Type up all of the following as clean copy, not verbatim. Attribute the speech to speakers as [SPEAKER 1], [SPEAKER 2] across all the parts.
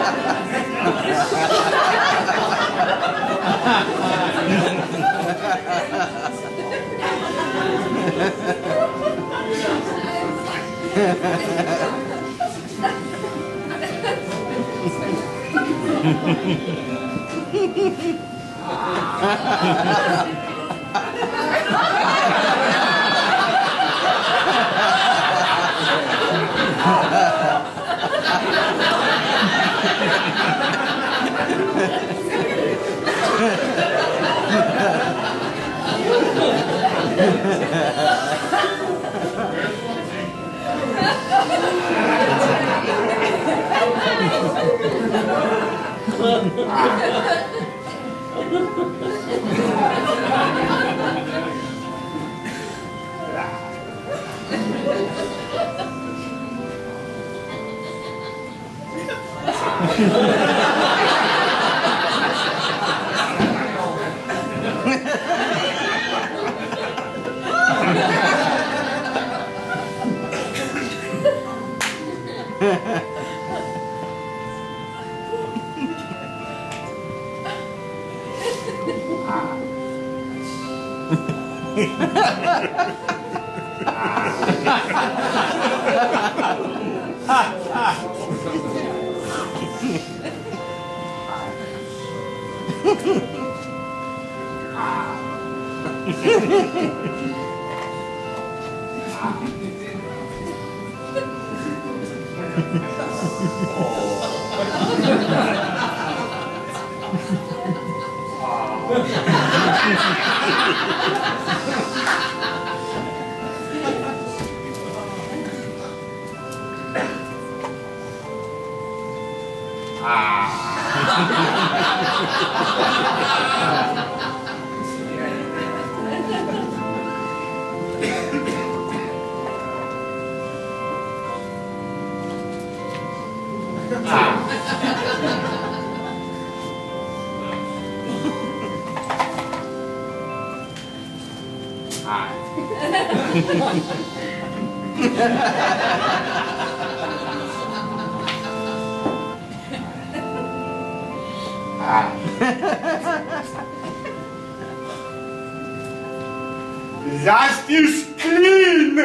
[SPEAKER 1] That is clean!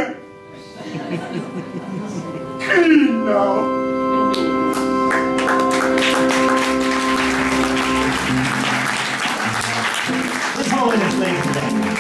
[SPEAKER 1] Clean now!
[SPEAKER 2] Let's hold in this ladies and gentlemen.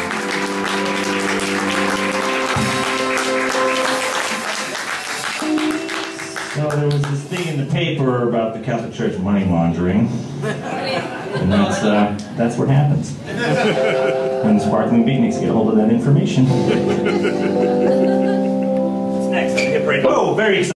[SPEAKER 2] So there was this thing in the paper about the Catholic Church money laundering. And that's what happens when the Sparkling Beatniks get a hold of that information. What's next? Oh, very exciting.